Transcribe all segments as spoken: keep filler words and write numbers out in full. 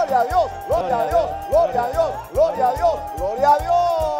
gloria a Dios, gloria a Dios, gloria a Dios, gloria a Dios, gloria a Dios.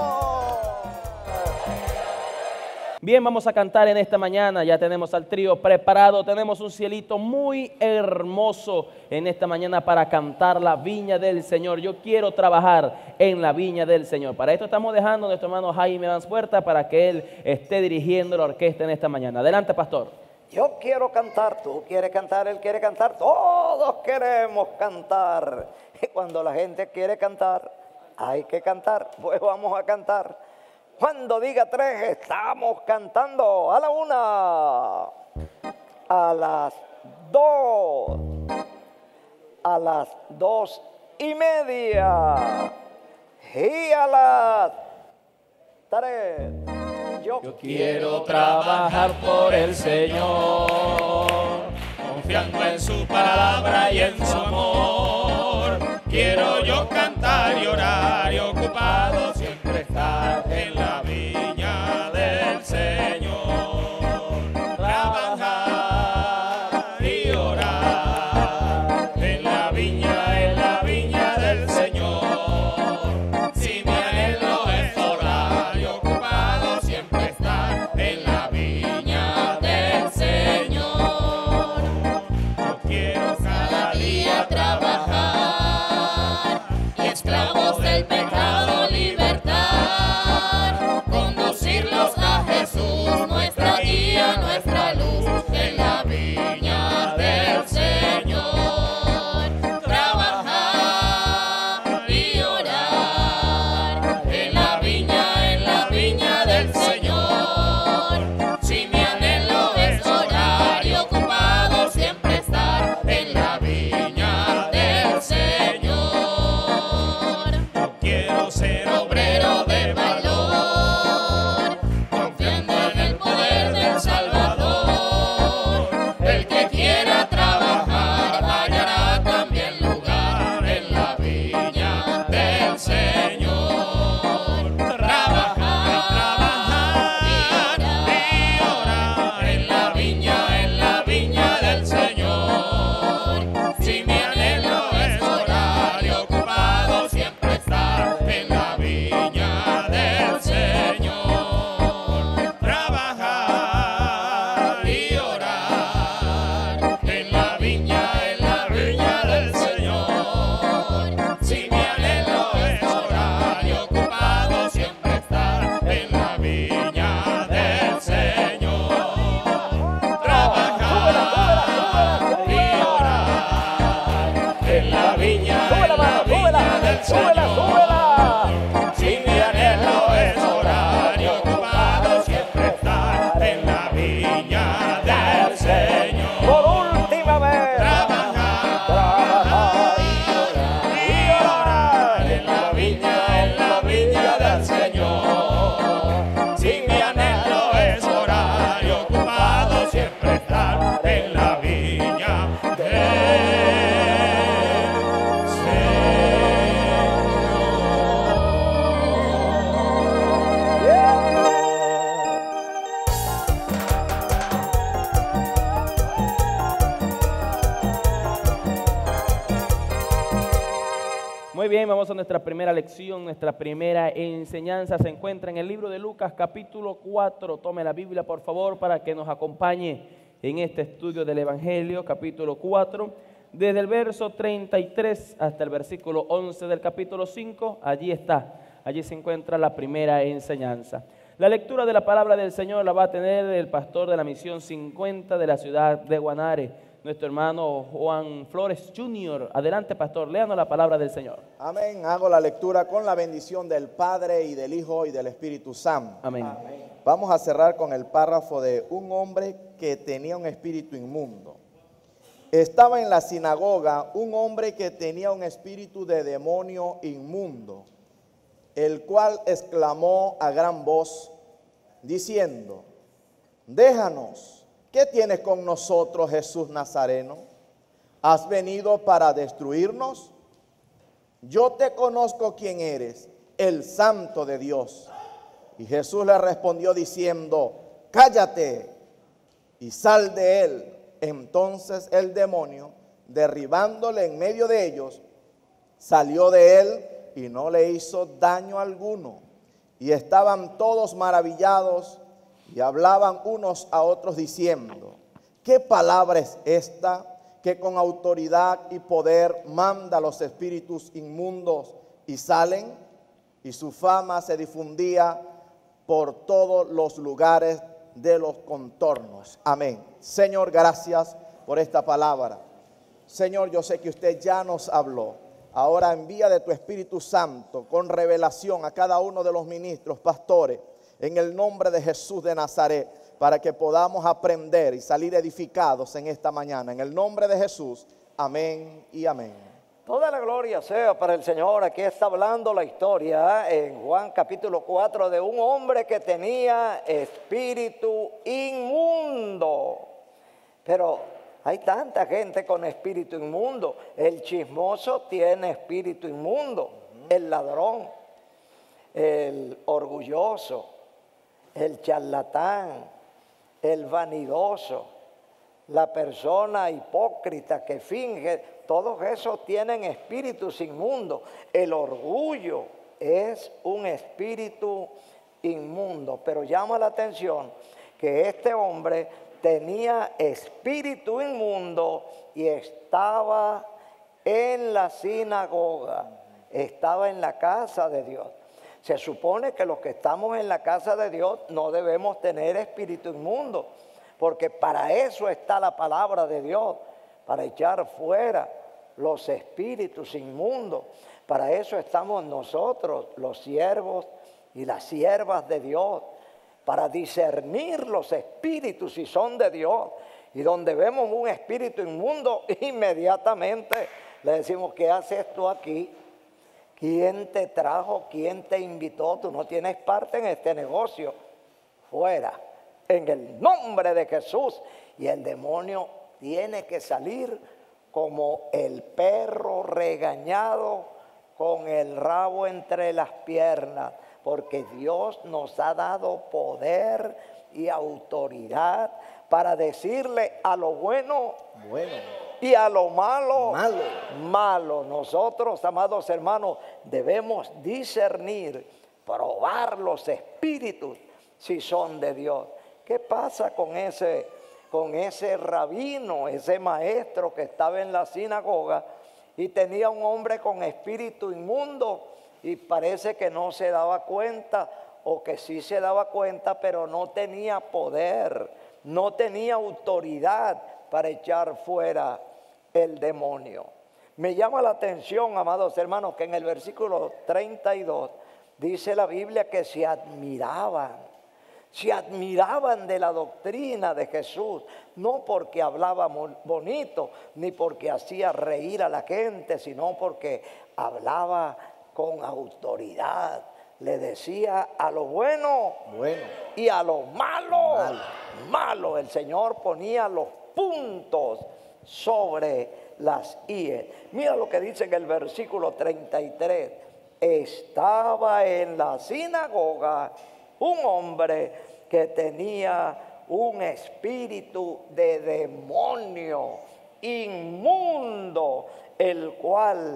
Bien, vamos a cantar en esta mañana, ya tenemos al trío preparado, tenemos un cielito muy hermoso en esta mañana para cantar la viña del Señor. Yo quiero trabajar en la viña del Señor. Para esto estamos dejando a nuestro hermano Jaime Vanspuerta para que él esté dirigiendo la orquesta en esta mañana. Adelante, pastor. Yo quiero cantar, tú quieres cantar, él quiere cantar, todos queremos cantar. Y cuando la gente quiere cantar, hay que cantar, pues vamos a cantar. Cuando diga tres, estamos cantando. A la una, a las dos, a las dos y media y a las tres. Yo, Yo quiero trabajar por el Señor, confiando en su palabra y en su amor. Quiero yo cantar y orar y ocupado siempre estar en la viña del Señor. Trabajar y orar en la viña, en la viña del Señor. Si mi anhelo es orar y ocupado siempre estar en la viña del Señor. Yo quiero cada día trabajar, esclavos del pecado, libertad, conducirlos a Jesús, nuestra guía, nuestra luz, en la viña del Señor. Trabajar y orar en la viña, en la viña del Señor. Si mi anhelo es orar y ocupado siempre estar en la viña del Señor. Quiero ser obrero de valor, confiando en el poder del Salvador. El que quiera trabajar hallará también lugar en la viña del Señor. Trabajar, trabajar y orar en la viña, en la viña del Señor. Si mi anhelo es orar y ocupado siempre estar en la viña del Señor. Trabajar y orar en la viña, en la viña del Señor. Si mi anhelo es orar y ocupado siempre estar en la viña del Señor. Trabajar y orar en la viña, en la viña del Señor. Si mi anhelo es orar y ocupado siempre estar en la viña del Señor. por última vez, Trabajar, trabajar y orar en la viña, en la viña del Señor. Si mi anhelo es orar y ocupado siempre estar en la viña del Muy bien, vamos a nuestra primera lección, nuestra primera enseñanza se encuentra en el libro de Lucas capítulo cuatro. Tome la Biblia por favor para que nos acompañe en este estudio del Evangelio, capítulo cuatro, desde el verso treinta y tres hasta el versículo once del capítulo cinco, allí está, allí se encuentra la primera enseñanza. La lectura de la palabra del Señor la va a tener el pastor de la misión cincuenta de la ciudad de Guanare, nuestro hermano Juan Flores junior Adelante, pastor, léanos la palabra del Señor. Amén. Hago la lectura con la bendición del Padre y del Hijo y del Espíritu Santo. Amén. Amén. Vamos a cerrar con el párrafo de un hombre que tenía un espíritu inmundo. Estaba en la sinagoga un hombre que tenía un espíritu de demonio inmundo, el cual exclamó a gran voz, diciendo, déjanos. ¿Qué tienes con nosotros, Jesús Nazareno? ¿Has venido para destruirnos? Yo te conozco quién eres, el Santo de Dios. Y Jesús le respondió diciendo, cállate y sal de él. Entonces el demonio, derribándole en medio de ellos, salió de él y no le hizo daño alguno. Y estaban todos maravillados y hablaban unos a otros diciendo: ¿qué palabra es esta que con autoridad y poder manda a los espíritus inmundos y salen? Y su fama se difundía por todos los lugares de los contornos. Amén. Señor, gracias por esta palabra. Señor, yo sé que usted ya nos habló. Ahora envía de tu Espíritu Santo con revelación a cada uno de los ministros, pastores, en el nombre de Jesús de Nazaret, para que podamos aprender y salir edificados en esta mañana. En el nombre de Jesús, amén y amén. Toda la gloria sea para el Señor. Aquí está hablando la historia en Juan capítulo cuatro de un hombre que tenía espíritu inmundo. Pero hay tanta gente con espíritu inmundo. El chismoso tiene espíritu inmundo. El ladrón, el orgulloso, el charlatán, el vanidoso, la persona hipócrita que finge, todos esos tienen espíritus inmundos. El orgullo es un espíritu inmundo. Pero llama la atención que este hombre tenía espíritu inmundo y estaba en la sinagoga, estaba en la casa de Dios. Se supone que los que estamos en la casa de Dios no debemos tener espíritu inmundo, porque para eso está la palabra de Dios, para echar fuera los espíritus inmundos. Para eso estamos nosotros, los siervos y las siervas de Dios, para discernir los espíritus si son de Dios. Y donde vemos un espíritu inmundo, inmediatamente le decimos: ¿qué haces tú aquí? ¿Quién te trajo? ¿Quién te invitó? Tú no tienes parte en este negocio. Fuera, en el nombre de Jesús. Y el demonio tiene que salir como el perro regañado con el rabo entre las piernas, porque Dios nos ha dado poder y autoridad para decirle a lo bueno, bueno, y a lo malo, malo. malo. Nosotros, amados hermanos, debemos discernir, probar los espíritus si son de Dios. ¿Qué pasa con ese, con ese rabino, ese maestro que estaba en la sinagoga y tenía un hombre con espíritu inmundo y parece que no se daba cuenta, o que sí se daba cuenta, pero no tenía poder, no tenía autoridad para echar fuera el demonio? Me llama la atención, amados hermanos, que en el versículo treinta y dos dice la Biblia que se admiraban, se admiraban de la doctrina de Jesús, no porque hablaba bonito, ni porque hacía reír a la gente, sino porque hablaba con autoridad. Le decía a lo bueno, bueno. y a lo malo, malo, malo. El Señor ponía los puntos sobre las íes. Mira lo que dice en el versículo treinta y tres. Estaba en la sinagoga un hombre que tenía un espíritu de demonio inmundo, el cual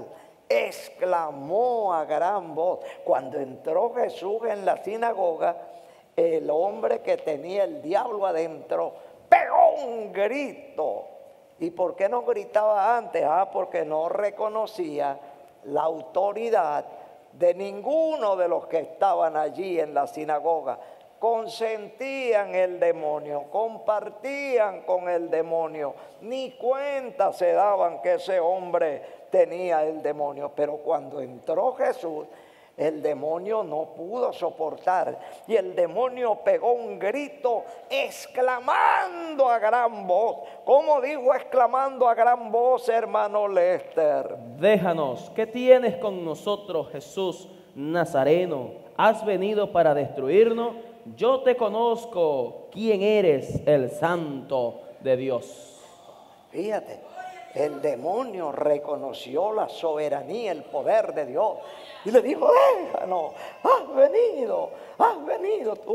exclamó a gran voz. Cuando entró Jesús en la sinagoga, el hombre que tenía el diablo adentro pegó un grito. ¿Y por qué no gritaba antes? Ah, porque no reconocía la autoridad de ninguno de los que estaban allí en la sinagoga. Consentían el demonio, compartían con el demonio, ni cuenta se daban que ese hombre tenía el demonio. Pero cuando entró Jesús, el demonio no pudo soportar y el demonio pegó un grito exclamando a gran voz. ¿Cómo dijo exclamando a gran voz, hermano Lester? Déjanos, ¿qué tienes con nosotros, Jesús Nazareno? ¿Has venido para destruirnos? Yo te conozco, quién eres, el Santo de Dios. Fíjate, el demonio reconoció la soberanía, el poder de Dios y le dijo: déjanos, has venido, has venido tú.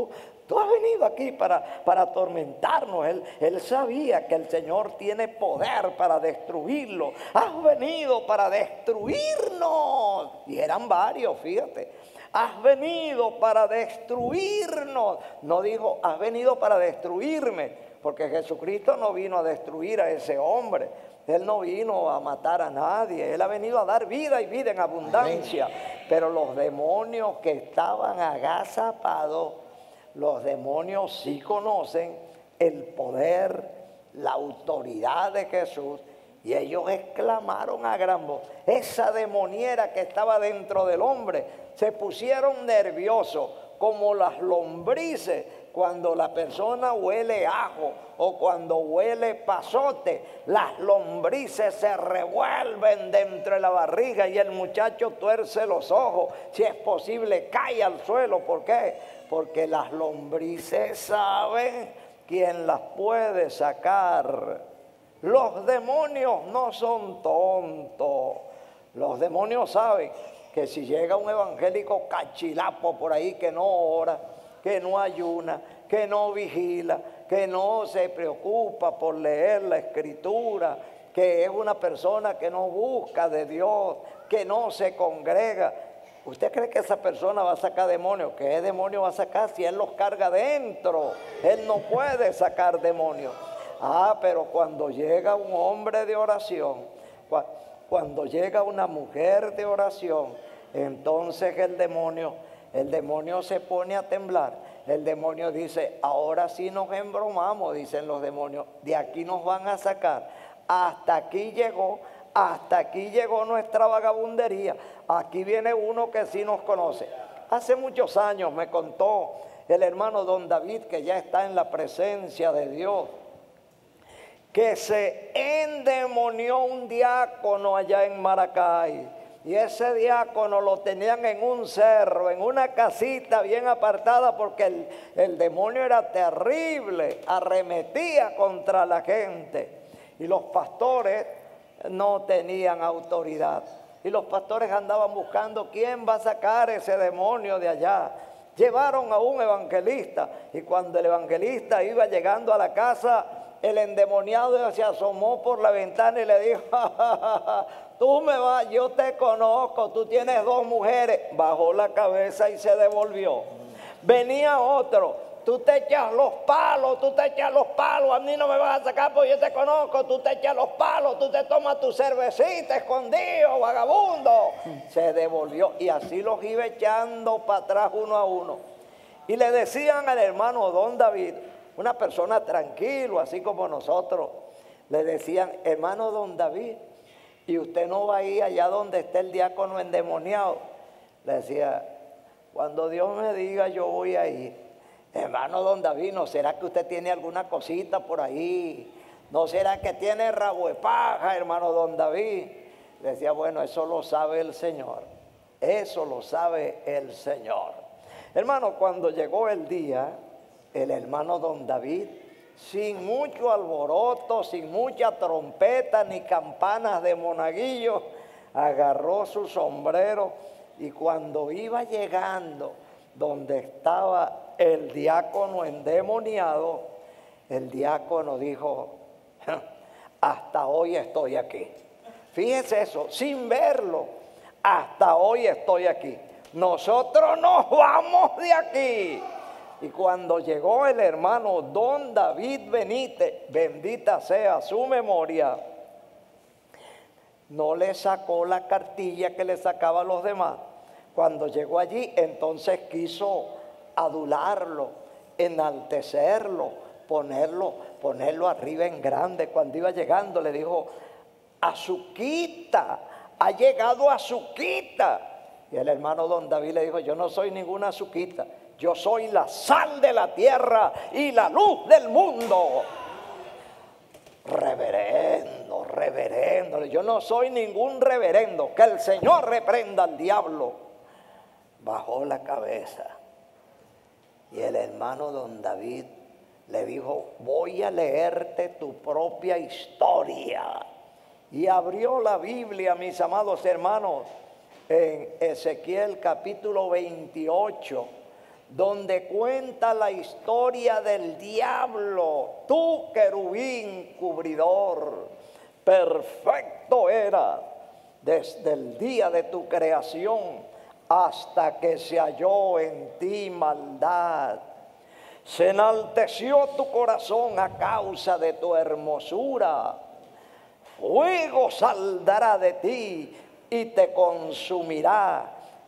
Tú has venido aquí para, para atormentarnos. Él, él sabía que el Señor tiene poder para destruirlo. Has venido para destruirnos. Y eran varios, fíjate. Has venido para destruirnos. No dijo, has venido para destruirme. Porque Jesucristo no vino a destruir a ese hombre. Él no vino a matar a nadie. Él ha venido a dar vida y vida en abundancia. Amén. Pero los demonios que estaban agazapados, los demonios sí conocen el poder, la autoridad de Jesús. Y ellos exclamaron a gran voz. Esa demoniera que estaba dentro del hombre, se pusieron nerviosos como las lombrices cuando la persona huele ajo o cuando huele pasote. Las lombrices se revuelven dentro de la barriga y el muchacho tuerce los ojos. Si es posible, cae al suelo. ¿Por qué? Porque las lombrices saben quién las puede sacar. Los demonios no son tontos. Los demonios saben que si llega un evangélico cachilapo por ahí que no ora, que no ayuna, que no vigila, que no se preocupa por leer la escritura, que es una persona que no busca de Dios, que no se congrega. ¿Usted cree que esa persona va a sacar demonios? ¿Qué demonio va a sacar si él los carga dentro? Él no puede sacar demonios. Ah, pero cuando llega un hombre de oración, cuando llega una mujer de oración, entonces el demonio, el demonio se pone a temblar. El demonio dice, ahora sí nos embromamos, dicen los demonios, de aquí nos van a sacar. Hasta aquí llegó, hasta aquí llegó nuestra vagabundería. Aquí viene uno que sí nos conoce. Hace muchos años me contó el hermano don David, que ya está en la presencia de Dios, que se endemonió un diácono allá en Maracay. Y ese diácono lo tenían en un cerro, en una casita bien apartada, porque el, el demonio era terrible, arremetía contra la gente. Y los pastores no tenían autoridad. Y los pastores andaban buscando quién va a sacar ese demonio de allá. Llevaron a un evangelista, y cuando el evangelista iba llegando a la casa, el endemoniado se asomó por la ventana y le dijo, ja, ja, ja, ja, tú me vas, yo te conozco, tú tienes dos mujeres. Bajó la cabeza y se devolvió. Venía otro, tú te echas los palos, tú te echas los palos, a mí no me vas a sacar porque yo te conozco, tú te echas los palos, tú te tomas tu cervecita escondido, vagabundo. Se devolvió y así los iba echando para atrás uno a uno. Y le decían al hermano don David, una persona tranquilo, así como nosotros, le decían, hermano don David, y usted no va a ir allá donde está el diácono endemoniado. Le decía, cuando Dios me diga yo voy a ir. Hermano don David, ¿no será que usted tiene alguna cosita por ahí? ¿No será que tiene rabo de paja, hermano don David? Le decía, bueno, eso lo sabe el Señor. Eso lo sabe el Señor. Hermano, cuando llegó el día, el hermano don David, sin mucho alboroto, sin mucha trompeta ni campanas de monaguillo, agarró su sombrero y cuando iba llegando donde estaba el diácono endemoniado, el diácono dijo, hasta hoy estoy aquí. Fíjese eso, sin verlo, hasta hoy estoy aquí. Nosotros nos vamos de aquí. Y cuando llegó el hermano don David Benítez, bendita sea su memoria, no le sacó la cartilla que le sacaba a los demás. Cuando llegó allí, entonces quiso adularlo, enaltecerlo, ponerlo, ponerlo arriba en grande. Cuando iba llegando le dijo, Azuquita, ha llegado Azuquita. Y el hermano don David le dijo, yo no soy ninguna Azuquita. Yo soy la sal de la tierra y la luz del mundo. Reverendo, reverendo. Yo no soy ningún reverendo. Que el Señor reprenda al diablo. Bajó la cabeza. Y el hermano don David le dijo, voy a leerte tu propia historia. Y abrió la Biblia, mis amados hermanos, en Ezequiel capítulo veintiocho. donde cuenta la historia del diablo, tú querubín cubridor, perfecto era desde el día de tu creación hasta que se halló en ti maldad. Se enalteció tu corazón a causa de tu hermosura. Fuego saldrá de ti y te consumirá.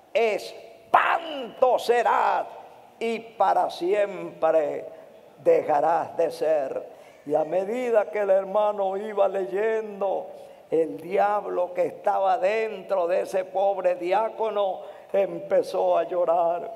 Espanto será y para siempre dejarás de ser. Y a medida que el hermano iba leyendo, el diablo que estaba dentro de ese pobre diácono empezó a llorar.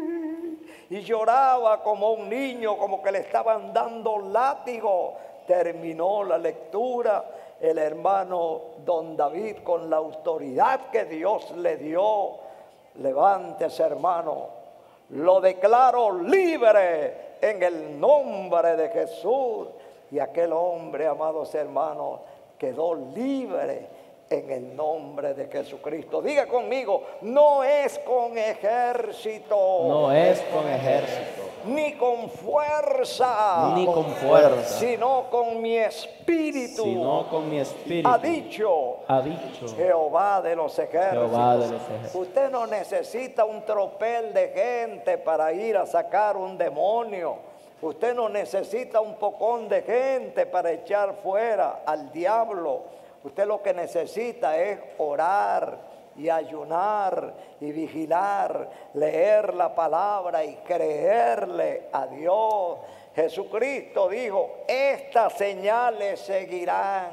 Y lloraba como un niño, como que le estaban dando látigo. Terminó la lectura. El hermano don David, con la autoridad que Dios le dio, levántese, hermano, lo declaro libre en el nombre de Jesús. Y aquel hombre, amados hermanos, quedó libre en el nombre de Jesucristo. Diga conmigo, no es con ejército. No es con ejército. Ni con fuerza. Ni con fuerza. Sino con mi espíritu. Sino con mi espíritu. Ha dicho. Ha dicho. Jehová de los ejércitos. Jehová de los ejércitos. Usted no necesita un tropel de gente para ir a sacar un demonio. Usted no necesita un pocón de gente para echar fuera al diablo. Usted lo que necesita es orar y ayunar y vigilar, leer la palabra y creerle a Dios. Jesucristo dijo, estas señales seguirán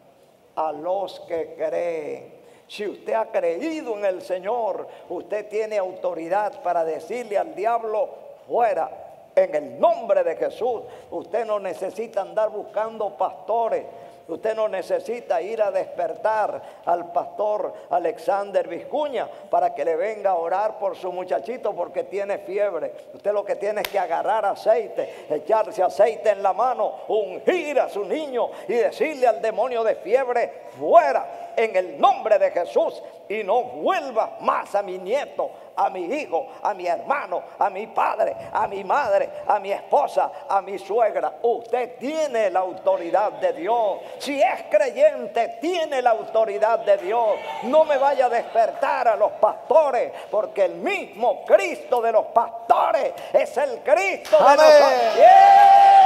a los que creen. Si usted ha creído en el Señor, usted tiene autoridad para decirle al diablo, fuera, en el nombre de Jesús. Usted no necesita andar buscando pastores. Usted no necesita ir a despertar al pastor Alexander Vizcuña para que le venga a orar por su muchachito porque tiene fiebre. Usted lo que tiene es que agarrar aceite, echarse aceite en la mano, ungir a su niño y decirle al demonio de fiebre, fuera en el nombre de Jesús y no vuelva más a mi nieto, a mi hijo, a mi hermano, a mi padre, a mi madre, a mi esposa, a mi suegra. Usted tiene la autoridad de Dios. Si es creyente, tiene la autoridad de Dios. No me vaya a despertar a los pastores, porque el mismo Cristo de los pastores es el Cristo de Amén. nosotros. ¡Yeah!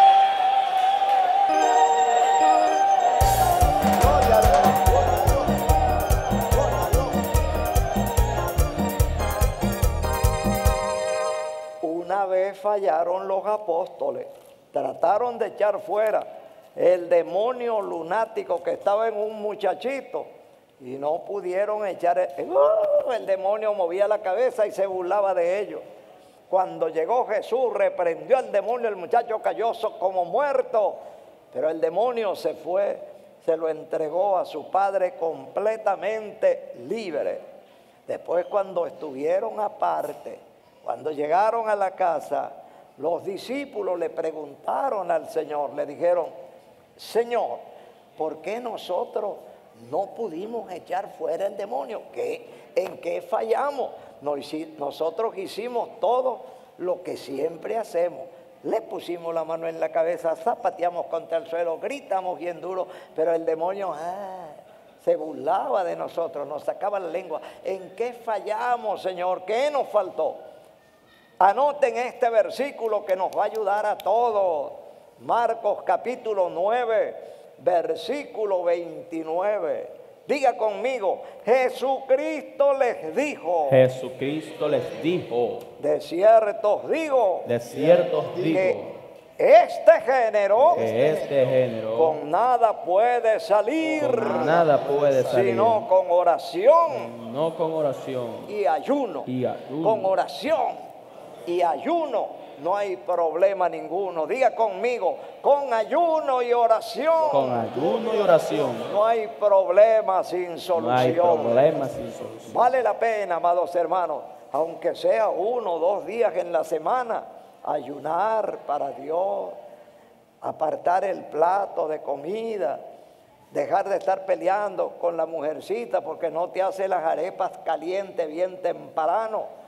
Gloria a Dios, gloria a Dios, gloria a Dios. Una vez fallaron los apóstoles, trataron de echar fuera el demonio lunático que estaba en un muchachito y no pudieron echar el, ¡uh! el demonio movía la cabeza y se burlaba de ellos. Cuando llegó Jesús, reprendió al demonio, el muchacho cayó como muerto, pero el demonio se fue, se lo entregó a su padre completamente libre. Después, cuando estuvieron aparte, cuando llegaron a la casa, los discípulos le preguntaron al Señor, le dijeron, Señor, ¿por qué nosotros no pudimos echar fuera el demonio? ¿Qué, ¿En qué fallamos? Nosotros hicimos todo lo que siempre hacemos. Le pusimos la mano en la cabeza, zapateamos contra el suelo, gritamos bien duro, pero el demonio ah, se burlaba de nosotros, nos sacaba la lengua. ¿En qué fallamos, Señor? ¿Qué nos faltó? Anoten este versículo que nos va a ayudar a todos. Marcos capítulo nueve, versículo veintinueve. Diga conmigo, Jesucristo les dijo. Jesucristo les dijo. De cierto os digo. De cierto os digo. Que este género. Que este género. Con nada puede salir. Con nada puede salir. Sino con oración. No con oración. Y ayuno. Y ayuno. Con oración y ayuno. No hay problema ninguno. Diga conmigo, con ayuno y oración. Con ayuno y oración. No hay problema sin solución. No hay problema sin solución. Vale la pena, amados hermanos, aunque sea uno o dos días en la semana, ayunar para Dios, apartar el plato de comida, dejar de estar peleando con la mujercita porque no te hace las arepas calientes bien temprano.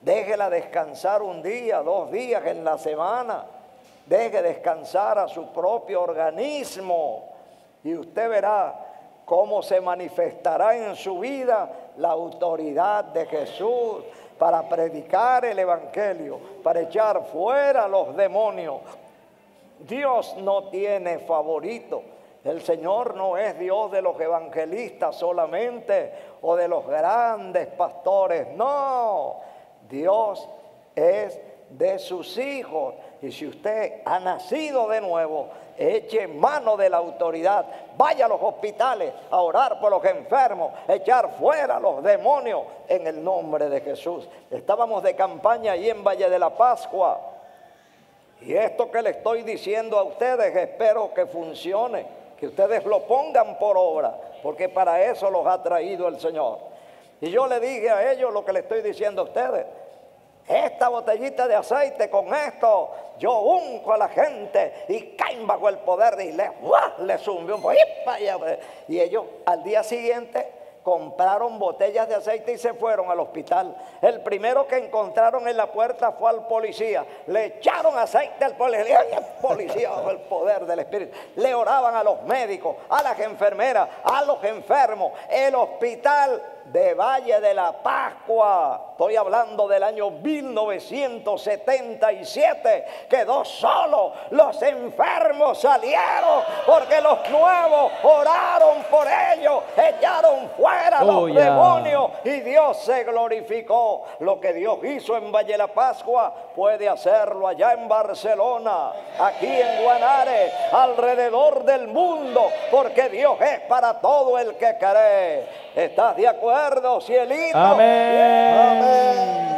Déjela descansar un día, dos días en la semana. Deje descansar a su propio organismo y usted verá cómo se manifestará en su vida la autoridad de Jesús para predicar el evangelio, para echar fuera los demonios. Dios no tiene favorito. El Señor no es Dios de los evangelistas solamente o de los grandes pastores. No, Dios es de sus hijos. Y si usted ha nacido de nuevo, eche mano de la autoridad. Vaya a los hospitales a orar por los enfermos, echar fuera los demonios en el nombre de Jesús. Estábamos de campaña ahí en Valle de la Pascua. Y esto que le estoy diciendo a ustedes, espero que funcione, que ustedes lo pongan por obra, porque para eso los ha traído el Señor. Y yo le dije a ellos lo que le estoy diciendo a ustedes. Esta botellita de aceite, con esto yo unco a la gente y caen bajo el poder y le, le zumbió un poquito. Y ellos al día siguiente compraron botellas de aceite y se fueron al hospital. El primero que encontraron en la puerta fue al policía. Le echaron aceite al policía. El policía bajo el poder del Espíritu. Le oraban a los médicos, a las enfermeras, a los enfermos. El hospital de Valle de la Pascua, estoy hablando del año mil novecientos setenta y siete, quedó solo. Los enfermos salieron porque los nuevos oraron por ellos, echaron fuera Oh, los yeah. demonios y Dios se glorificó. Lo que Dios hizo en Valle de la Pascua puede hacerlo allá en Barcelona, aquí en Guanare, alrededor del mundo, porque Dios es para todo el que cree. ¿Estás de acuerdo, cielito? Amén. Amén.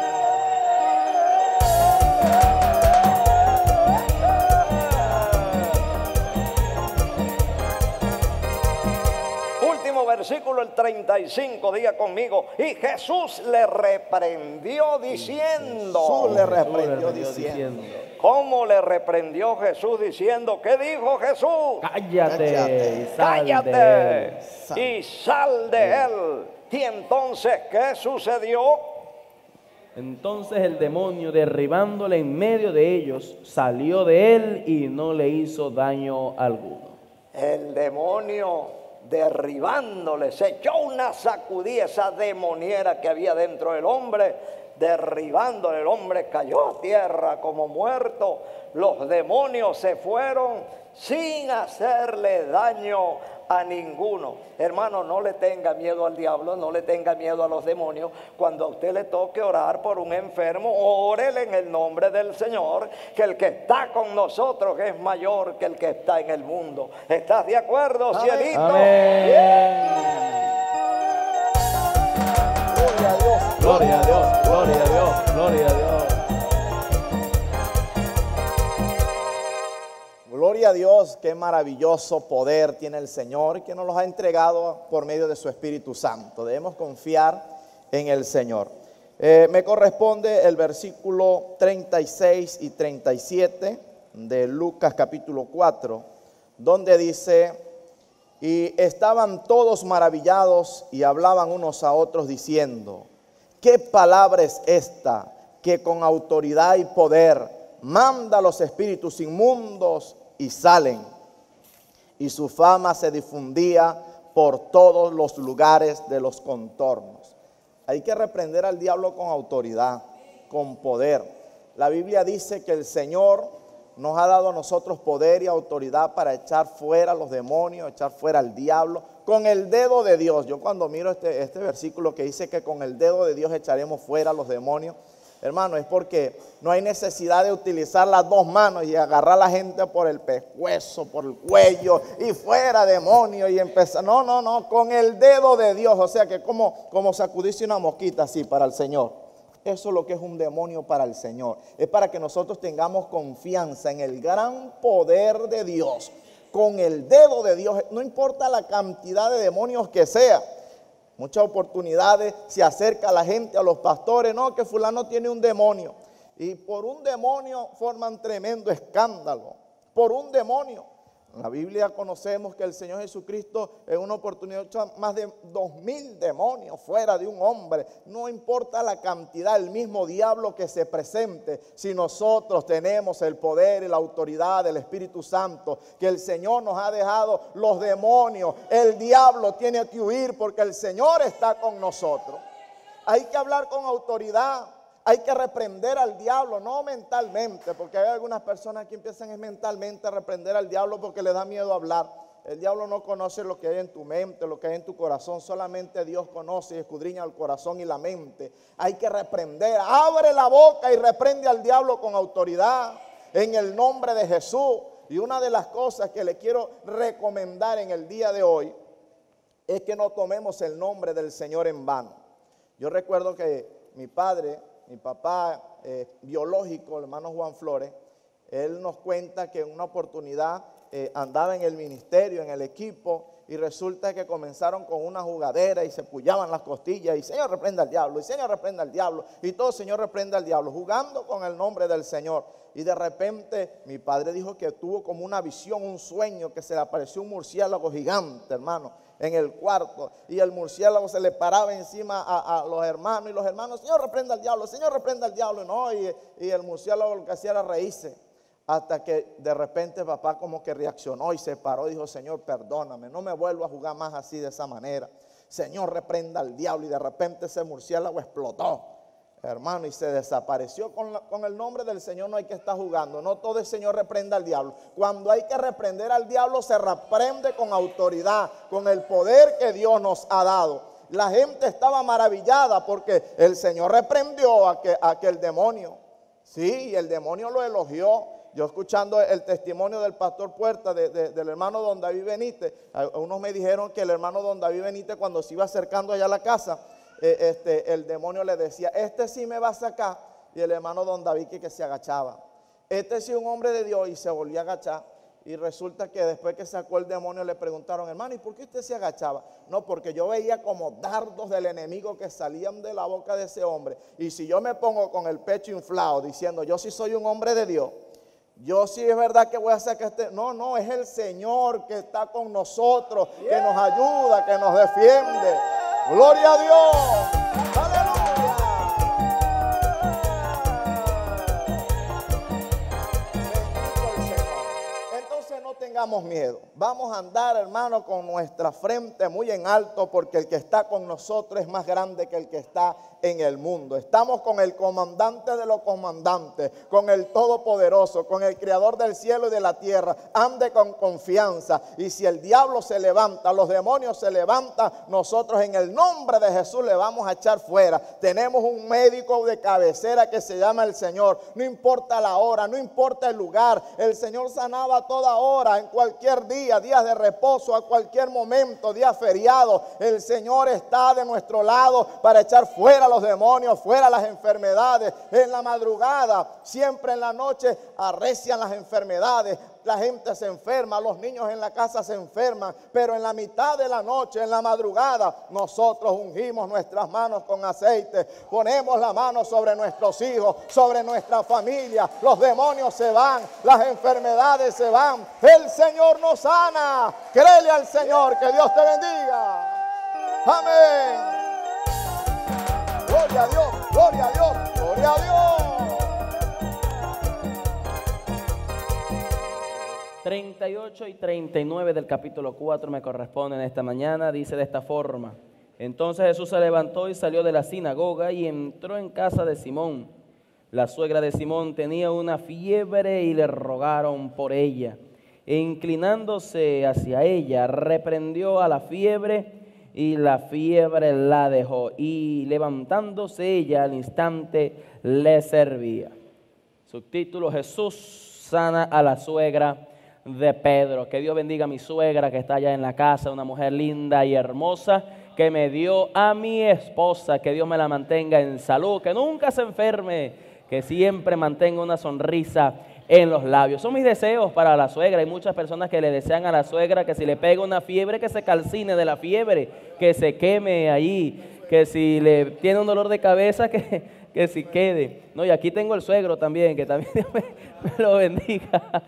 Último versículo, el treinta y cinco, diga conmigo. Y Jesús le reprendió diciendo. Jesús le reprendió Reprendió diciendo. ¿Cómo le reprendió Jesús diciendo? ¿Qué dijo Jesús? Cállate, Cállate. y sal de Cállate él. Sal. y sal de él. Y entonces, ¿qué sucedió? Entonces el demonio, derribándole en medio de ellos, salió de él y no le hizo daño alguno. El demonio, derribándole, se echó una sacudida, esa demoniera que había dentro del hombre, derribándole, el hombre cayó a tierra como muerto. Los demonios se fueron sin hacerle daño a ninguno. Hermano, no le tenga miedo al diablo, no le tenga miedo a los demonios. Cuando a usted le toque orar por un enfermo, órele en el nombre del Señor, que el que está con nosotros es mayor que el que está en el mundo. ¿Estás de acuerdo, Amén. cielito? Amén. Gloria a Dios. Gloria a Dios, gloria a Dios, gloria a Dios. Gloria a Dios, qué maravilloso poder tiene el Señor que nos los ha entregado por medio de su Espíritu Santo. Debemos confiar en el Señor. Eh, me corresponde el versículo treinta y seis y treinta y siete de Lucas capítulo cuatro, donde dice: y estaban todos maravillados y hablaban unos a otros diciendo: ¿qué palabra es esta que con autoridad y poder manda a los espíritus inmundos y salen? Y su fama se difundía por todos los lugares de los contornos. Hay que reprender al diablo con autoridad, con poder. La Biblia dice que el Señor nos ha dado a nosotros poder y autoridad para echar fuera los demonios, echar fuera al diablo, con el dedo de Dios. Yo cuando miro este, este versículo que dice que con el dedo de Dios echaremos fuera los demonios, hermano, es porque no hay necesidad de utilizar las dos manos y agarrar a la gente por el pescuezo, por el cuello y fuera demonio y empezar. No, no, no, con el dedo de Dios. O sea que como, como sacudirse una mosquita así para el Señor. Eso es lo que es un demonio para el Señor. Es para que nosotros tengamos confianza en el gran poder de Dios. Con el dedo de Dios, no importa la cantidad de demonios que sea. Muchas oportunidades se acerca a la gente, a los pastores, no, que fulano tiene un demonio. Y por un demonio forman tremendo escándalo. Por un demonio. En la Biblia conocemos que el Señor Jesucristo en una oportunidad echó más de dos mil demonios fuera de un hombre. No importa la cantidad, el mismo diablo que se presente, si nosotros tenemos el poder y la autoridad del Espíritu Santo que el Señor nos ha dejado, los demonios, el diablo tiene que huir porque el Señor está con nosotros. Hay que hablar con autoridad. Hay que reprender al diablo, no mentalmente, porque hay algunas personas que empiezan es mentalmente a reprender al diablo porque le da miedo hablar. El diablo no conoce lo que hay en tu mente, lo que hay en tu corazón. Solamente Dios conoce y escudriña el corazón y la mente. Hay que reprender. Abre la boca y reprende al diablo con autoridad en el nombre de Jesús. Y una de las cosas que le quiero recomendar en el día de hoy es que no tomemos el nombre del Señor en vano. Yo recuerdo que mi padre, mi papá eh, biológico, el hermano Juan Flores, él nos cuenta que en una oportunidad eh, andaba en el ministerio, en el equipo, y resulta que comenzaron con una jugadera y se pullaban las costillas y Señor reprenda al diablo, y Señor reprenda al diablo, y todo Señor reprenda al diablo, jugando con el nombre del Señor. Y de repente mi padre dijo que tuvo como una visión, un sueño, que se le apareció un murciélago gigante, hermano, en el cuarto, y el murciélago se le paraba encima a, a los hermanos, y los hermanos, Señor reprenda al diablo, Señor reprenda al diablo, no, y, y el murciélago lo que hacía era reírse, hasta que de repente papá como que reaccionó y se paró y dijo, Señor perdóname, no me vuelvo a jugar más así de esa manera, Señor reprenda al diablo, y de repente ese murciélago explotó, hermano, y se desapareció. Con, la, con el nombre del Señor no hay que estar jugando. No todo el Señor reprenda al diablo. Cuando hay que reprender al diablo, se reprende con autoridad, con el poder que Dios nos ha dado. La gente estaba maravillada porque el Señor reprendió a, que, a aquel demonio. Sí, y el demonio lo elogió. Yo escuchando el testimonio del pastor Puerta, de, de, del hermano don David Benítez, unos me dijeron que el hermano don David Benítez, cuando se iba acercando allá a la casa, Eh, este, el demonio le decía, este sí me va a sacar, y el hermano don David que, que se agachaba, este sí un hombre de Dios, y se volvía a agachar, y resulta que después que sacó el demonio le preguntaron, hermano, ¿y por qué usted se agachaba? No, porque yo veía como dardos del enemigo que salían de la boca de ese hombre, y si yo me pongo con el pecho inflado diciendo, yo sí soy un hombre de Dios, yo sí es verdad que voy a sacar este, no, no, es el Señor que está con nosotros, que nos ayuda, que nos defiende. ¡Gloria a Dios! ¡Aleluya! Bendito el Señor. Entonces no tengamos miedo. Vamos a andar, hermano, con nuestra frente muy en alto, porque el que está con nosotros es más grande que el que está en el mundo. Estamos con el comandante de los comandantes, con el todopoderoso, con el creador del cielo y de la tierra. Ande con confianza, y si el diablo se levanta, los demonios se levantan, nosotros en el nombre de Jesús le vamos a echar fuera. Tenemos un médico de cabecera que se llama el Señor. No importa la hora, no importa el lugar, el Señor sanaba a toda hora, en cualquier día, días de reposo, a cualquier momento, días feriados. El Señor está de nuestro lado para echar fuera los demonios, fuera las enfermedades. En la madrugada, siempre en la noche, arrecian las enfermedades. La gente se enferma, los niños en la casa se enferman, pero en la mitad de la noche, en la madrugada, nosotros ungimos nuestras manos con aceite, ponemos la mano sobre nuestros hijos, sobre nuestra familia, los demonios se van, las enfermedades se van, el Señor nos sana. Créele al Señor, que Dios te bendiga. Amén. Gloria a Dios, gloria a Dios, gloria a Dios. treinta y ocho y treinta y nueve del capítulo cuatro me corresponden esta mañana. Dice de esta forma: entonces Jesús se levantó y salió de la sinagoga y entró en casa de Simón. La suegra de Simón tenía una fiebre y le rogaron por ella. E inclinándose hacia ella, reprendió a la fiebre y la fiebre la dejó. Y levantándose ella al instante le servía. Subtítulo: Jesús sana a la suegra de Pedro. Que Dios bendiga a mi suegra que está allá en la casa, una mujer linda y hermosa que me dio a mi esposa. Que Dios me la mantenga en salud, que nunca se enferme, que siempre mantenga una sonrisa en los labios. Son mis deseos para la suegra. Hay muchas personas que le desean a la suegra que si le pega una fiebre, que se calcine de la fiebre, que se queme allí, que si le tiene un dolor de cabeza, que, que si quede. No, y aquí tengo el suegro también, que también me, me lo bendiga.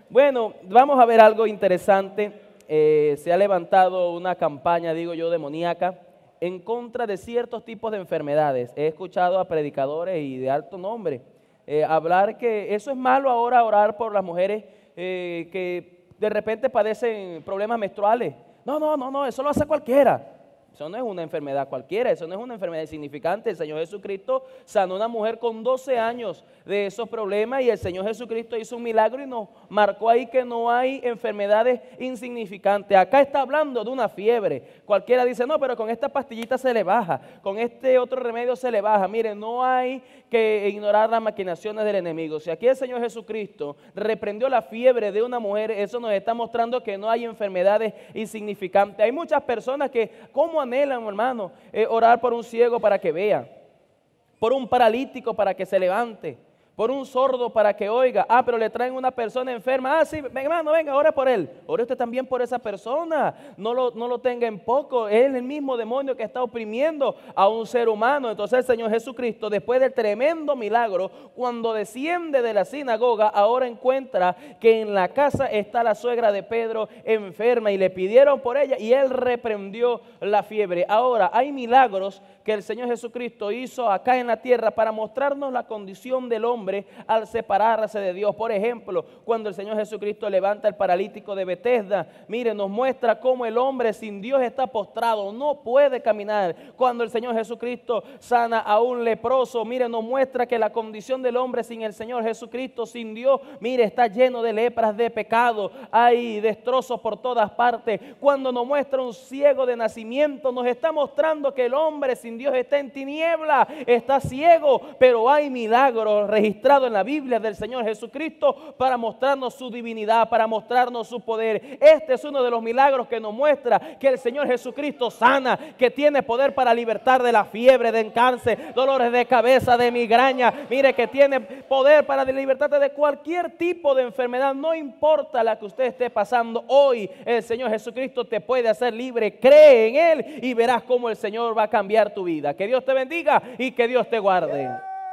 Bueno, vamos a ver algo interesante. Eh, se ha levantado una campaña, digo yo, demoníaca en contra de ciertos tipos de enfermedades. He escuchado a predicadores y de alto nombre eh, hablar que eso es malo ahora, orar por las mujeres eh, que de repente padecen problemas menstruales. No, no, no, no, eso lo hace cualquiera. Eso no es una enfermedad cualquiera, eso no es una enfermedad insignificante. El Señor Jesucristo sanó a una mujer con doce años de esos problemas y el Señor Jesucristo hizo un milagro y nos marcó ahí que no hay enfermedades insignificantes. Acá está hablando de una fiebre. Cualquiera dice, no, pero con esta pastillita se le baja, con este otro remedio se le baja. Miren, no hay que ignorar las maquinaciones del enemigo. Si aquí el Señor Jesucristo reprendió la fiebre de una mujer, eso nos está mostrando que no hay enfermedades insignificantes. Hay muchas personas que, ¿cómo anhelan, hermano, eh, orar por un ciego para que vea, por un paralítico para que se levante, por un sordo para que oiga? Ah, pero le traen una persona enferma. Ah, sí, hermano, venga, ore por él. Ore usted también por esa persona. No lo, no lo tenga en poco. Es el mismo demonio que está oprimiendo a un ser humano. Entonces el Señor Jesucristo, después del tremendo milagro, cuando desciende de la sinagoga, ahora encuentra que en la casa está la suegra de Pedro enferma y le pidieron por ella y él reprendió la fiebre. Ahora, hay milagros que el Señor Jesucristo hizo acá en la tierra para mostrarnos la condición del hombre al separarse de Dios. Por ejemplo, cuando el Señor Jesucristo levanta al paralítico de Betesda, mire, nos muestra cómo el hombre sin Dios está postrado, no puede caminar. Cuando el Señor Jesucristo sana a un leproso, mire, nos muestra que la condición del hombre sin el Señor Jesucristo, sin Dios, mire, está lleno de lepras, de pecado, hay destrozos por todas partes. Cuando nos muestra un ciego de nacimiento, nos está mostrando que el hombre sin Dios está en tiniebla, está ciego, pero hay milagros registrados en la Biblia del Señor Jesucristo para mostrarnos su divinidad, para mostrarnos su poder. Este es uno de los milagros que nos muestra que el Señor Jesucristo sana, que tiene poder para libertar de la fiebre, de cáncer, dolores de cabeza, de migraña. Mire, que tiene poder para libertarte de cualquier tipo de enfermedad, no importa la que usted esté pasando. Hoy el Señor Jesucristo te puede hacer libre. Cree en Él y verás cómo el Señor va a cambiar tu vida. Que Dios te bendiga y que Dios te guarde.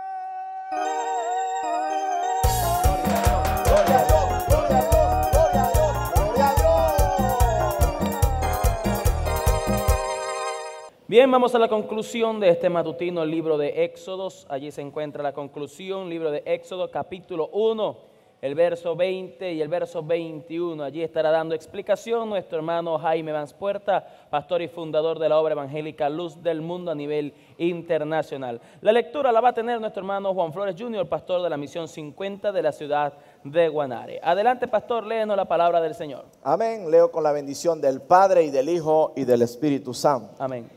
Bien, vamos a la conclusión de este matutino, el libro de Éxodos. Allí se encuentra la conclusión, libro de Éxodo, capítulo uno, el verso veinte y el verso veintiuno. Allí estará dando explicación nuestro hermano Jaime Vanspuerta, pastor y fundador de la obra evangélica Luz del Mundo a nivel internacional. La lectura la va a tener nuestro hermano Juan Flores junior, pastor de la Misión cincuenta de la ciudad de Guanare. Adelante, pastor, léenos la palabra del Señor. Amén. Leo con la bendición del Padre y del Hijo y del Espíritu Santo. Amén.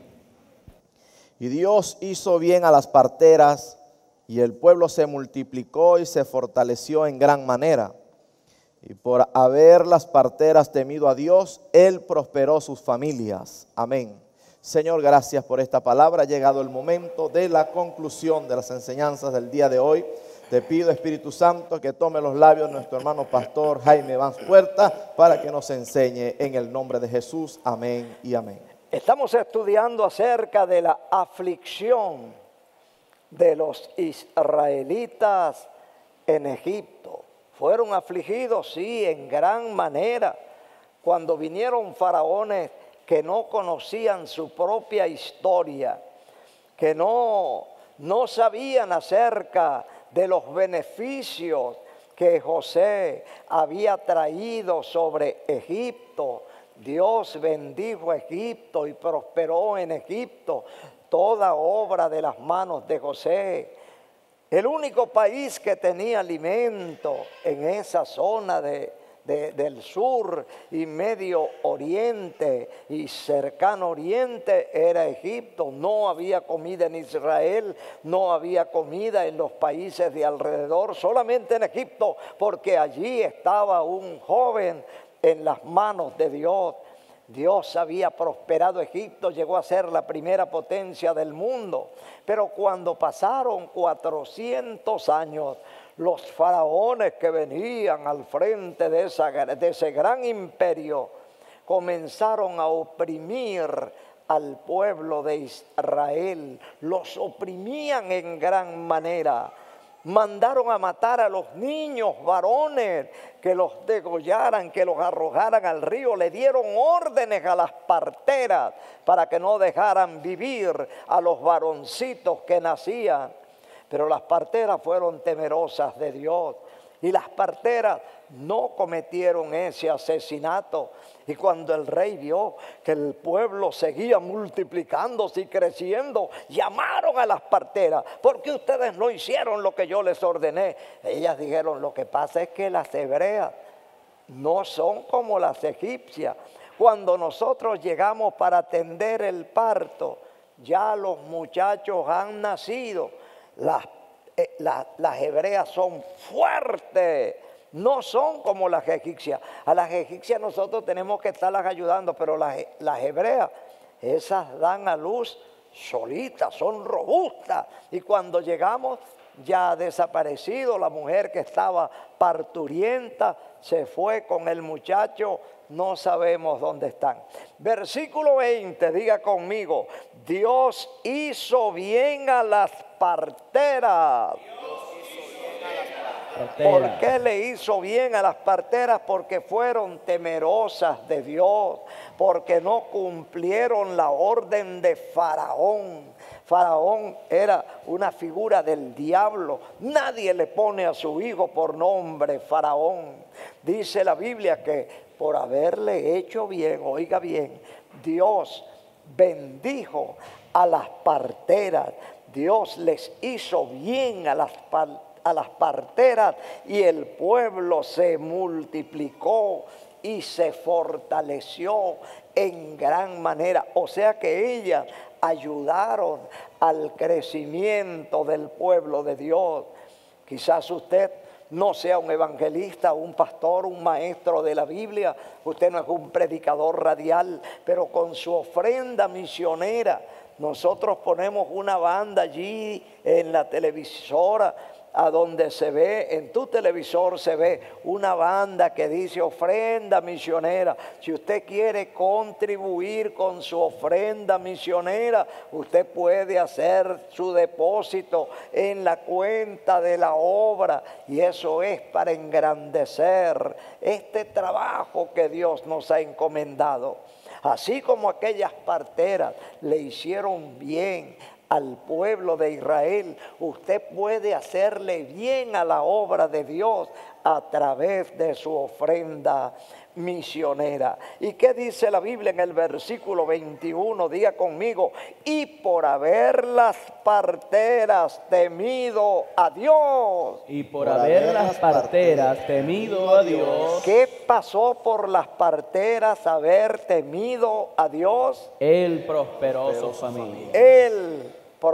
Y Dios hizo bien a las parteras, y el pueblo se multiplicó y se fortaleció en gran manera. Y por haber las parteras temido a Dios, Él prosperó sus familias. Amén. Señor, gracias por esta palabra. Ha llegado el momento de la conclusión de las enseñanzas del día de hoy. Te pido, Espíritu Santo, que tome los labios nuestro hermano pastor Jaime Vanspuerta para que nos enseñe en el nombre de Jesús. Amén y amén. Estamos estudiando acerca de la aflicción de los israelitas en Egipto. Fueron afligidos, sí, en gran manera, cuando vinieron faraones que no conocían su propia historia, que no, no sabían acerca de los beneficios que José había traído sobre Egipto. Dios bendijo a Egipto y prosperó en Egipto toda obra de las manos de José. El único país que tenía alimento en esa zona de, de, del sur y Medio Oriente y cercano Oriente era Egipto. No había comida en Israel, no había comida en los países de alrededor, solamente en Egipto, porque allí estaba un joven en las manos de Dios. Dios había prosperado Egipto, llegó a ser la primera potencia del mundo. Pero cuando pasaron cuatrocientos años, los faraones que venían al frente de, esa, de ese gran imperio comenzaron a oprimir al pueblo de Israel. Los oprimían en gran manera. Mandaron a matar a los niños varones, que los degollaran, que los arrojaran al río. Le dieron órdenes a las parteras para que no dejaran vivir a los varoncitos que nacían. Pero las parteras fueron temerosas de Dios y las parteras no cometieron ese asesinato. Y cuando el rey vio que el pueblo seguía multiplicándose y creciendo, llamaron a las parteras: ¿por qué ustedes no hicieron lo que yo les ordené? Ellas dijeron: lo que pasa es que las hebreas no son como las egipcias. Cuando nosotros llegamos para atender el parto, ya los muchachos han nacido. Las, eh, la, las hebreas son fuertes. No son como las egipcias. A las egipcias nosotros tenemos que estarlas ayudando, pero las, las hebreas, esas dan a luz solitas, son robustas. Y cuando llegamos, ya ha desaparecido la mujer que estaba parturienta, se fue con el muchacho, no sabemos dónde están. Versículo veinte, diga conmigo: Dios hizo bien a las parteras. ¿Por qué le hizo bien a las parteras? Porque fueron temerosas de Dios, porque no cumplieron la orden de Faraón. Faraón era una figura del diablo. Nadie le pone a su hijo por nombre Faraón. Dice la Biblia que por haberle hecho bien, oiga bien, Dios bendijo a las parteras. Dios les hizo bien a las parteras. a las parteras, y el pueblo se multiplicó y se fortaleció en gran manera. O sea que ellas ayudaron al crecimiento del pueblo de Dios. Quizás usted no sea un evangelista, un pastor, un maestro de la Biblia, usted no es un predicador radial, pero con su ofrenda misionera, nosotros ponemos una banda allí en la televisora, a donde se ve, en tu televisor se ve una banda que dice ofrenda misionera. Si usted quiere contribuir con su ofrenda misionera, usted puede hacer su depósito en la cuenta de la obra, y eso es para engrandecer este trabajo que Dios nos ha encomendado. Así como aquellas parteras le hicieron bien al pueblo de Israel, usted puede hacerle bien a la obra de Dios a través de su ofrenda misionera. ¿Y qué dice la Biblia en el versículo veintiuno? Diga conmigo: y por haber las parteras temido a Dios. Y por, por haber las parteras temido a Dios. ¿Qué pasó por las parteras haber temido a Dios? Él prosperó su familia. Él